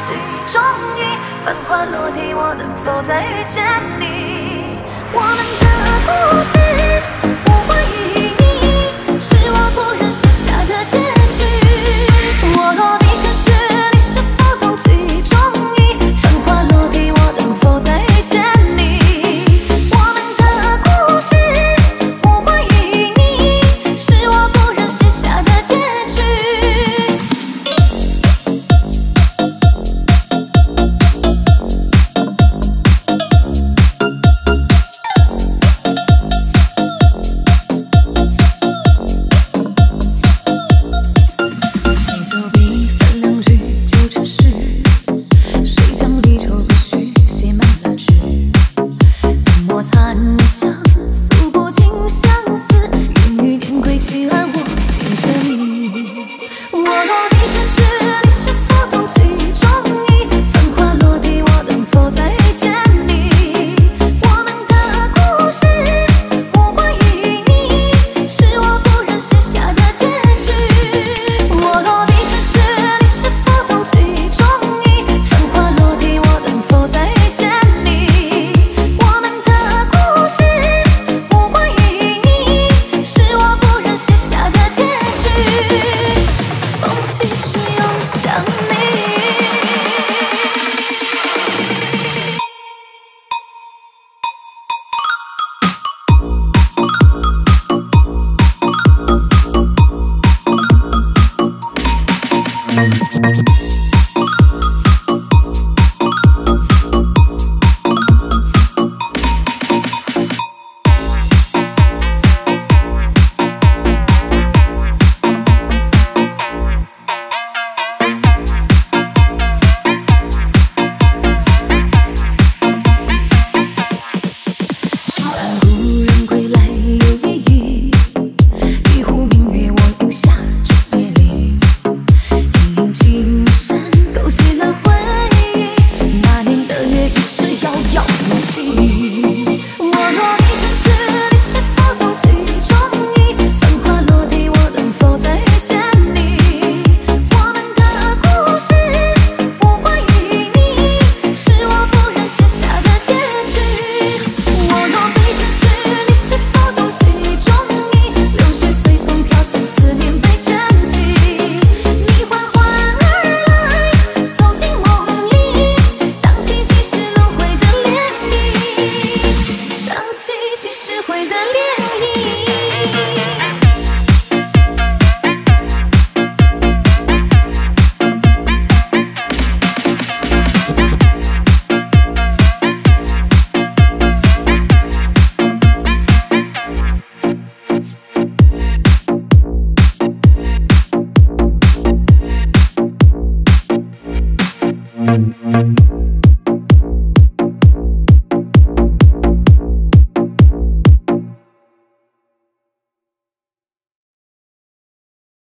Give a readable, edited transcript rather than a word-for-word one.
其中意。繁花落地，我能否再遇见你？我们的故事无关于你，是我不忍写下的结局。我落笔成诗，你是否懂其中意？繁花落地，我能否再遇见你？我们的故事无关于你，是我不忍写下的结局。 Thank you.